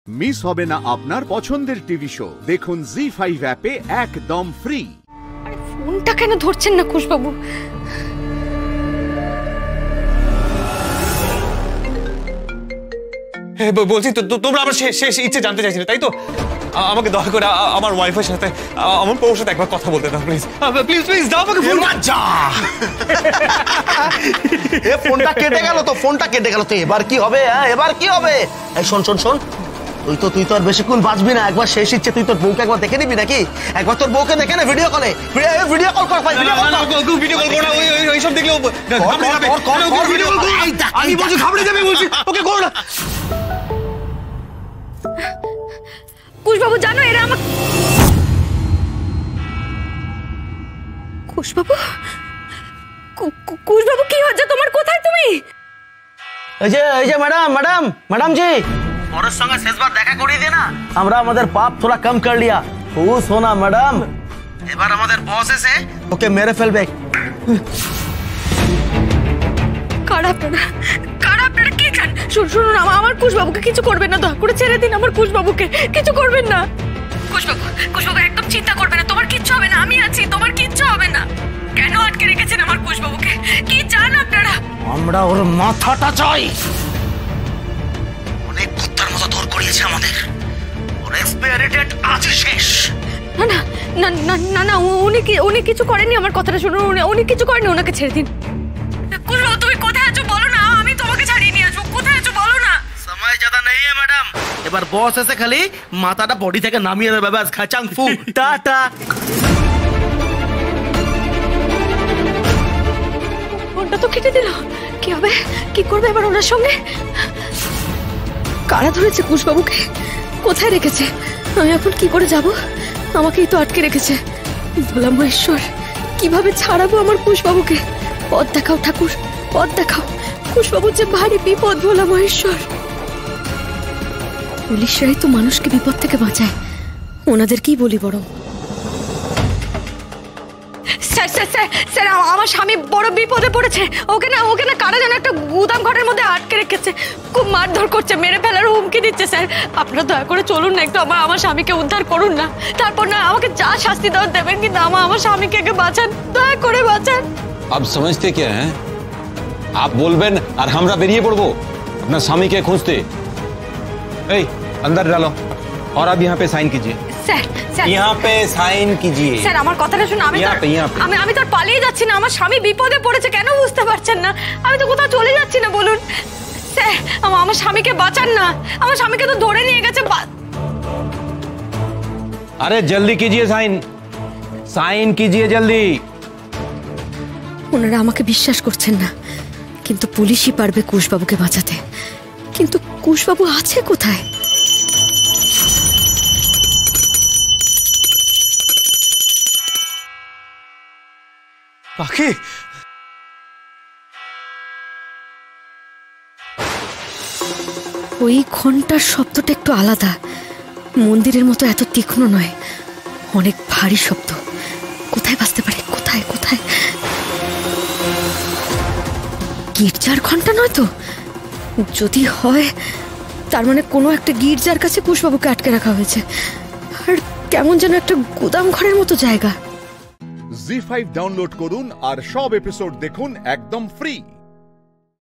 Miss হবে না আপনার পছন্দের টিভি শো। দেখুন জি5 অ্যাপে একদম ফ্রি। আরে ফোনটা কেন ধরছেন না কুশবাবু? বলছি তো তোমরা আমার শেষ ইচ্ছে জানতে চাইছিলে তাই তো? আমাকে দয়া করে আমার ওয়াইফের সাথে আমার বউর সাথে একবার কথা বলতে দাও প্লিজ প্লিজ প্লিজ দাও আমাকে ফোন। এ ফোনটা কেটে গেল তো, ফোনটা কেটে গেল তো, এবার কি হবে? হ্যাঁ এবার কি হবে? এই শোন শোন শোন, তুই তো আর বেশিক্ষণ বাঁচবি না। একবার শেষ ইচ্ছে তুই তোর বউকে একবার দেখে নিবি নাকি? একবার তোর বউকে দেখে না ভিডিও কলে, ভিডিও কল কর ভাই, ভিডিও কল কর। ভিডিও কল করো না, ওই সব দেখলে ভিডিও কল কর। আমি বলছি ঘাবড়ে যাবে, বলছি ওকে কর না। কুশবাবু জানো এরা আমাকে। কুশবাবু, কুশবাবু কি হচ্ছে তোমার? কোথায় তুমি? এই যে ম্যাডাম জি, ওর সঙ্গে শেষবার দেখা করিয়ে দে না। আমরা আমাদের পাপ थोड़ा कम कर लिया। ও সোনা ম্যাডাম, এবার আমাদের বস এসে ওকে মেরে ফেলবে। কারা আপনারা কি চান? শুনুন আমার কুশবাবুকে কিছু করবেন না, দয়া করে ছেড়ে দিন আমার কুশবাবুকে, কিছু করবেন না। কুশবাবু একদম চিন্তা করবে না, তোমার কিচ্ছু হবে না, আমি আছি, তোমার কিচ্ছু হবে না। কেন আটকে রেখেছেন আমার কুশবাবুকে? কি চান আপনারা? আমরা ওর মাথাটা চাই। অনেক কুত্তার মতো ধর করিয়েছে আমাদের, ওর এক্সপায়ারি ডেট আজ শেষ। না উনি কিছু করেননি, আমার কথাটা শুনুন, উনি কিছু করেননি, ওনাকে ছেড়ে দিন। কুশবাবু তুমি কোথায় আছো বলো না, আমি তোমাকে ছাড়িয়ে নিয়ে আসবো। কোথায় আছো বলো না। সময় ज़्यादा नहीं है ম্যাডাম, এবার বস এসে খালি মাথাটা বডি থেকে নামিয়ে দেবে, ব্যাস খাচাং ফু টাটা। ফোনটা তো কেটে দিল, কি হবে? কি করবে এবার ওনার সঙ্গে? কারা ধরেছে কুশবাবুকে? কোথায় রেখেছে? আমি এখন কি করে যাব? আমাকেই তো আটকে রেখেছে। ভোলা মহেশ্বর, কিভাবে ছাড়াবো আমার কুশবাবুকে? পথ দেখাও ঠাকুর, পথ দেখাও। কুশবাবুর যে ভারী বিপদ ভোলা মহেশ্বর। পুলিশরাই তো মানুষকে বিপদ থেকে বাঁচায়, ওনাদেরকেই বলি বরং। স্যার আমার স্বামী বড় বিপদে পড়েছে। ওকে না কারা যেন একটা গুদাম ঘরের মধ্যে আটকে রেখেছে, খুব মারধর করছে, মেরে ফেলার হুমকি দিচ্ছে। স্যার আপনারা দয়া করে চলুন না, একটু আমার স্বামীকে উদ্ধার করুন না। তারপর না আমাকে যা শাস্তি দেওয়ার দেবেন, কিন্তু আমার স্বামীকে বাঁচান, দয়া করে বাঁচান। आप समझते क्या हैं? आप बोलবেন আর আমরা বেরিয়ে পড়বো আপনার স্বামীকে খুঁজতে। এই अंदर डालो और अब यहाँ पे साइन कीजिए। স্যার यहाँ पे साइन कीजिए। স্যার আমার কথাটা শুনুন, আমি তো পালিয়ে যাচ্ছি না, আমার স্বামী বিপদে পড়েছে, কেন বুঝতে পারছেন না? আমি তো কোথাও চলে যাচ্ছি না, বলুন স্যার। আমার স্বামীকে বাঁচান না, আমার স্বামীকে তো ধরে নিয়ে গেছে। अरे जल्दी कीजिए साइन, साइन कीजिए जल्दी। ওনারা আমাকে বিশ্বাস করছেন না, কিন্তু পুলিশই পারবে কুশবাবুকে বাঁচাতে। কিন্তু কুশবাবু আছে কোথায়? পাখি, ওই ঘন্টার শব্দটা একটু আলাদা, মন্দিরের মতো এত তীক্ষ্ণ নয়, অনেক ভারী শব্দ। কোথায় বাজতে পারে? কোথায়? গির্জার ঘন্টা নয় তো? যদি হয় তার মানে কোনো একটা গির্জার কাছে কুশবাবুকে আটকে রাখা হয়েছে, আর কেমন যেন একটা গুদাম ঘরের মতো জায়গা। জি5 ডাউনলোড করুন আর সব এপিসোড দেখুন একদম ফ্রি।